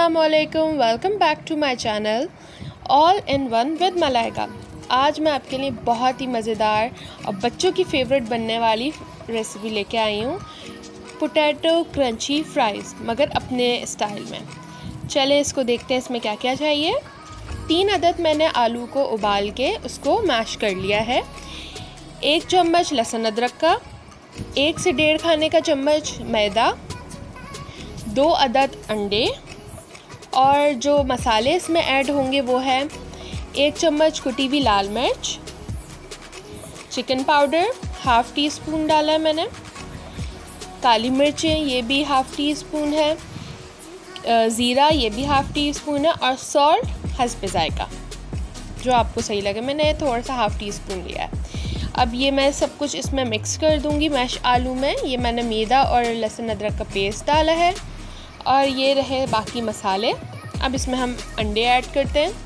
अस्सलामुअलैकुम, welcome back to my channel all in one with Malaika. आज मैं आपके लिए बहुत ही मज़ेदार और बच्चों की फेवरेट बनने वाली रेसिपी लेके आई हूँ, पोटैटो क्रंची फ्राइज़, मगर अपने स्टाइल में। चलें इसको देखते हैं इसमें क्या क्या चाहिए। 3 अदद मैंने आलू को उबाल के उसको मैश कर लिया है। 1 चम्मच लहसुन अदरक का, 1 से 1.5 खाने का चम्मच मैदा, 2 अदद अंडे, और जो मसाले इसमें ऐड होंगे वो है 1 चम्मच कुटी हुई लाल मिर्च, चिकन पाउडर ½ टी स्पून डाला है मैंने, काली मिर्चें ये भी ½ टी स्पून है, ज़ीरा ये भी ½ टी स्पून है, और सॉल्ट हस्ब ज़ायका जो आपको सही लगे। मैंने थोड़ा सा ½ टी स्पून लिया है। अब ये मैं सब कुछ इसमें मिक्स कर दूंगी मैश आलू में। ये मैंने मैदा और लहसुन अदरक का पेस्ट डाला है, और ये रहे बाकी मसाले। अब इसमें हम अंडे ऐड करते हैं।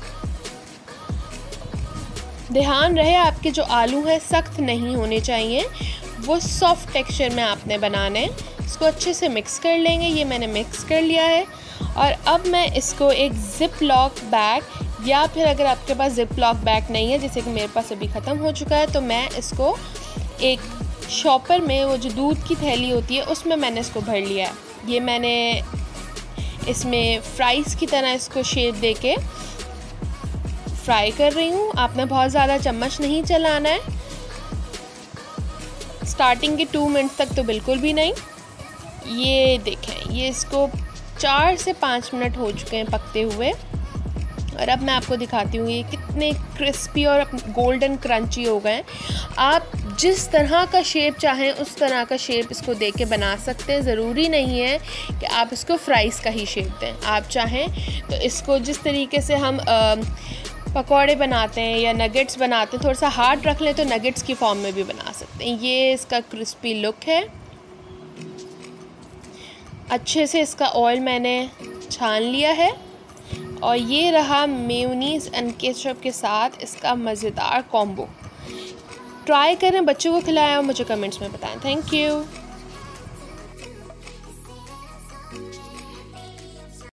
ध्यान रहे आपके जो आलू हैं सख्त नहीं होने चाहिए, वो सॉफ्ट टेक्सचर में आपने बनाने हैं। इसको अच्छे से मिक्स कर लेंगे। ये मैंने मिक्स कर लिया है, और अब मैं इसको एक ज़िप लॉक बैग, या फिर अगर आपके पास ज़िप लॉक बैग नहीं है, जैसे कि मेरे पास अभी ख़त्म हो चुका है, तो मैं इसको एक शॉपर में, वो जो दूध की थैली होती है उसमें मैंने इसको भर लिया है। ये मैंने इसमें फ्राइज़ की तरह इसको शेप देके फ्राई कर रही हूँ। आपने बहुत ज़्यादा चम्मच नहीं चलाना है। स्टार्टिंग के 2 मिनट तक तो बिल्कुल भी नहीं। ये देखें, ये इसको 4 से 5 मिनट हो चुके हैं पकते हुए, और अब मैं आपको दिखाती हूँ ये कितने क्रिस्पी और गोल्डन क्रंची हो गए। आप जिस तरह का शेप चाहें उस तरह का शेप इसको दे के बना सकते हैं। ज़रूरी नहीं है कि आप इसको फ्राइज़ का ही शेप दें। आप चाहें तो इसको जिस तरीके से हम पकौड़े बनाते हैं या नगेट्स बनाते हैं, थोड़ा सा हार्ड रख लें तो नगेट्स की फॉर्म में भी बना सकते हैं। ये इसका क्रिस्पी लुक है। अच्छे से इसका ऑयल मैंने छान लिया है, और ये रहा मेयोनीज़ एंड केचप के साथ इसका मज़ेदार कॉम्बो। ट्राई करें, बच्चों को खिलाएं और मुझे कमेंट्स में बताएं। Thank you.